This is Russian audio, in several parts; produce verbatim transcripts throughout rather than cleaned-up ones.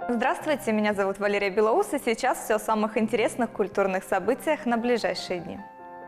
Здравствуйте, меня зовут Валерия Белоус, и сейчас все о самых интересных культурных событиях на ближайшие дни.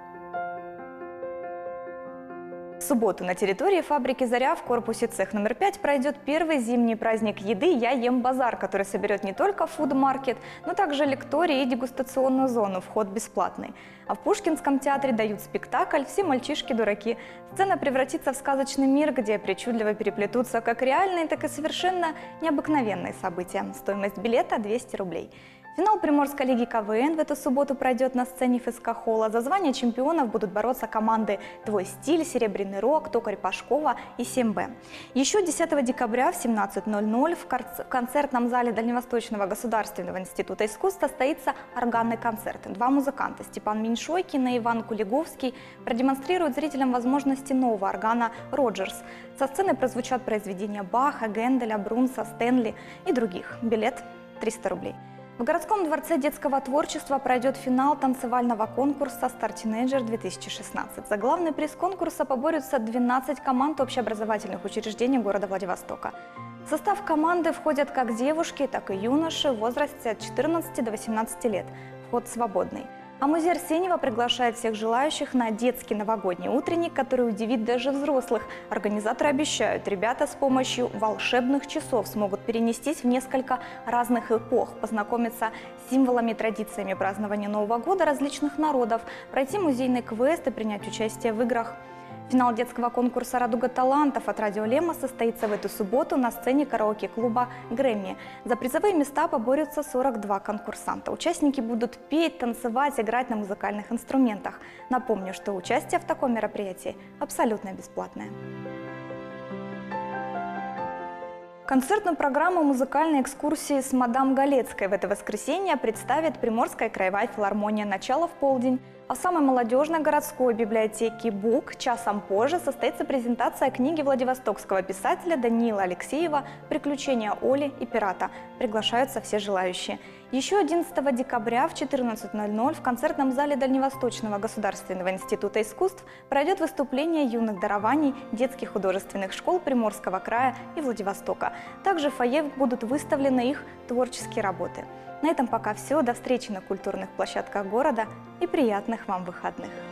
В субботу на территории фабрики «Заря» в корпусе цех номер пять пройдет первый зимний праздник еды «Я ем базар», который соберет не только фуд-маркет, но также лектории и дегустационную зону, вход бесплатный. А в Пушкинском театре дают спектакль «Все мальчишки-дураки». Сцена превратится в сказочный мир, где причудливо переплетутся как реальные, так и совершенно необыкновенные события. Стоимость билета – двести рублей. Финал Приморской лиги ка вэ эн в эту субботу пройдет на сцене физкохола. За звание чемпионов будут бороться команды «Твой стиль», «Серебряный рог», «Токарь Пашкова» и «семь бэ». Еще десятого декабря в семнадцать ноль ноль в концертном зале Дальневосточного государственного института искусств состоится органный концерт. Два музыканта – Степан Меньшойкин и Иван Кулиговский – продемонстрируют зрителям возможности нового органа «Роджерс». Со сцены прозвучат произведения Баха, Генделя, Брунса, Стэнли и других. Билет – триста рублей. В городском дворце детского творчества пройдет финал танцевального конкурса «Стар-тинейджер-две тысячи шестнадцать». За главный приз конкурса поборются двенадцать команд общеобразовательных учреждений города Владивостока. В состав команды входят как девушки, так и юноши в возрасте от четырнадцати до восемнадцати лет. Вход свободный. А музей Арсеньева приглашает всех желающих на детский новогодний утренник, который удивит даже взрослых. Организаторы обещают, ребята с помощью волшебных часов смогут перенестись в несколько разных эпох, познакомиться с символами и традициями празднования Нового года различных народов, пройти музейный квест и принять участие в играх. Финал детского конкурса «Радуга талантов» от радио Лема состоится в эту субботу на сцене караоке-клуба «Грэмми». За призовые места поборются сорок два конкурсанта. Участники будут петь, танцевать, играть на музыкальных инструментах. Напомню, что участие в таком мероприятии абсолютно бесплатное. Концертную программу музыкальной экскурсии с мадам Галецкой в это воскресенье представит Приморская краевая филармония. Начало в полдень. А в самой молодежной городской библиотеке «Бук» часом позже состоится презентация книги владивостокского писателя Даниила Алексеева «Приключения Оли и пирата». Приглашаются все желающие. Еще одиннадцатого декабря в четырнадцать ноль ноль в концертном зале Дальневосточного государственного института искусств пройдет выступление юных дарований детских художественных школ Приморского края и Владивостока. Также в фойе будут выставлены их творческие работы. На этом пока все. До встречи на культурных площадках города и приятных вам выходных!